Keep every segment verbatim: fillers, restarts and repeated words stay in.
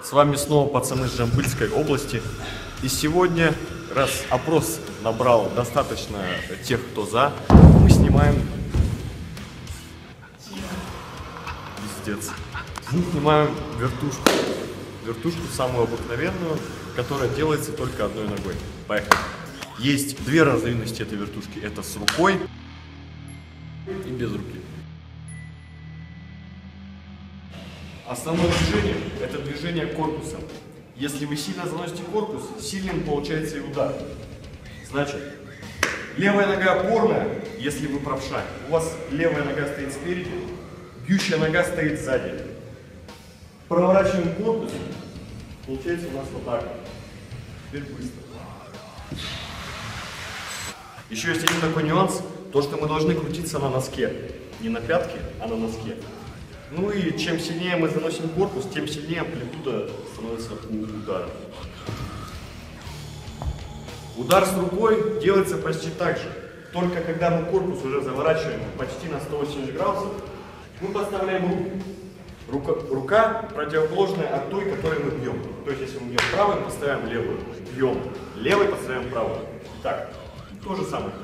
С вами снова пацаны с Жамбыльской области. И сегодня, раз опрос набрал достаточно тех, кто за, мы снимаем... Пиздец. Мы снимаем вертушку. Вертушку самую обыкновенную, которая делается только одной ногой. Поехали. Есть две разновидности этой вертушки. Это с рукой и без руки. Основное движение – это движение корпусом. Если вы сильно заносите корпус, сильным получается и удар. Значит, левая нога опорная, если вы правша. У вас левая нога стоит спереди, бьющая нога стоит сзади. Проворачиваем корпус, получается у нас вот так. Теперь быстро. Еще есть один такой нюанс, то что мы должны крутиться на носке. Не на пятке, а на носке. Ну и чем сильнее мы заносим корпус, тем сильнее амплитуда становится у удара. Удар с рукой делается почти так же. Только когда мы корпус уже заворачиваем почти на сто восемьдесят градусов, мы подставляем руку. Рука, рука противоположная от той, которой мы бьем. То есть если мы бьем правой, мы подставляем левую. Бьем левой, подставляем правую. Так, то же самое.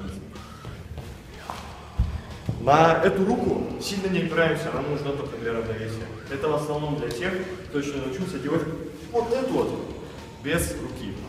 На эту руку сильно не опираемся, она нужна только для равновесия. Это в основном для тех, кто еще научился делать вот эту вот без руки.